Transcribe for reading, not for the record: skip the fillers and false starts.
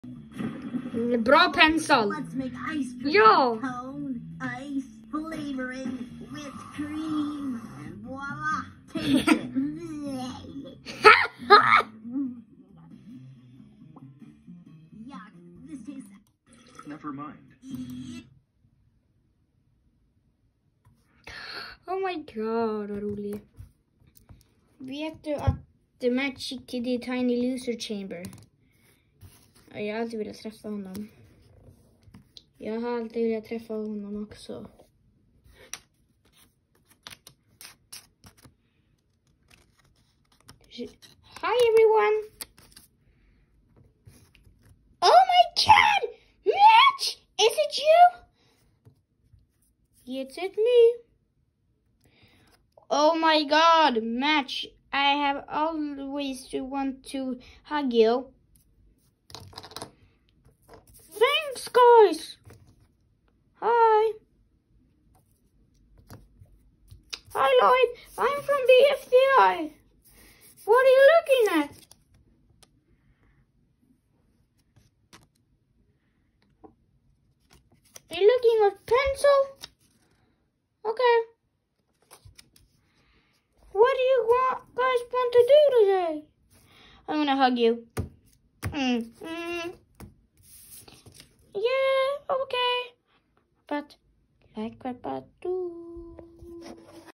Bra pencil. Let's make ice cream. Ja. Cone, ice, flavoring, whipped cream, and voila. Taste it. Yuck. This tastes... Never mind. Oh my god, vad roligt. Vet du att The Magic Kid i Tiny Loser Chamber? Jag har alltid velat träffa honom. Jag har alltid velat träffa honom också. Hi everyone! Oh my god! Match! Is it you? Yes, it's me. Oh my god, Match! I have always want to hug you. Thanks, guys. Hi. Hi, Lloyd. I'm from the FBI. What are you looking at? Are you looking at pencil? Okay. What do you guys want to do today? I'm gonna hug you. Yeah, okay. But like what I do.